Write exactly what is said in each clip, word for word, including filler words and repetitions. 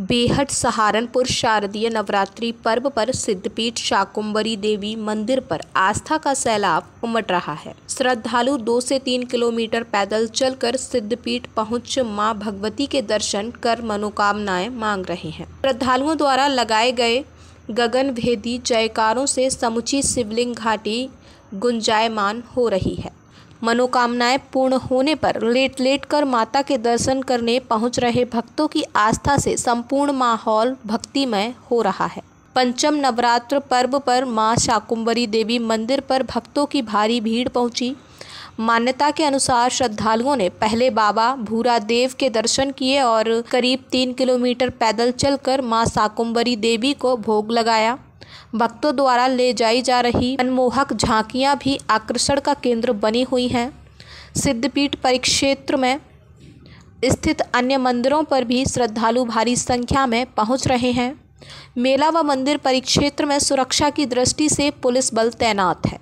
बेहट सहारनपुर शारदीय नवरात्रि पर्व पर सिद्धपीठ शाकुंभरी देवी मंदिर पर आस्था का सैलाब उमड़ रहा है। श्रद्धालु दो से तीन किलोमीटर पैदल चलकर सिद्धपीठ पहुंच मां भगवती के दर्शन कर मनोकामनाएं मांग रहे हैं। श्रद्धालुओं द्वारा लगाए गए गगनभेदी जयकारों से समुची शिवलिंग घाटी गुंजायमान हो रही है। मनोकामनाएं पूर्ण होने पर लेट लेट कर माता के दर्शन करने पहुंच रहे भक्तों की आस्था से संपूर्ण माहौल भक्तिमय हो रहा है। पंचम नवरात्र पर्व पर मां शाकुंभरी देवी मंदिर पर भक्तों की भारी भीड़ पहुंची। मान्यता के अनुसार श्रद्धालुओं ने पहले बाबा भूरादेव के दर्शन किए और करीब तीन किलोमीटर पैदल चलकर मां शाकुंभरी देवी को भोग लगाया। भक्तों द्वारा ले जाई जा रही मनमोहक झांकियां भी आकर्षण का केंद्र बनी हुई हैं। सिद्धपीठ परिक्षेत्र में स्थित अन्य मंदिरों पर भी श्रद्धालु भारी संख्या में पहुंच रहे हैं। मेला व मंदिर परिक्षेत्र में सुरक्षा की दृष्टि से पुलिस बल तैनात है।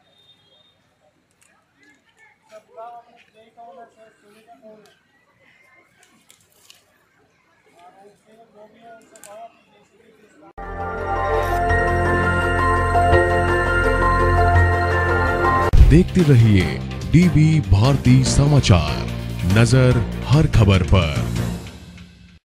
देखते रहिए डीबी भारती समाचार, नजर हर खबर पर।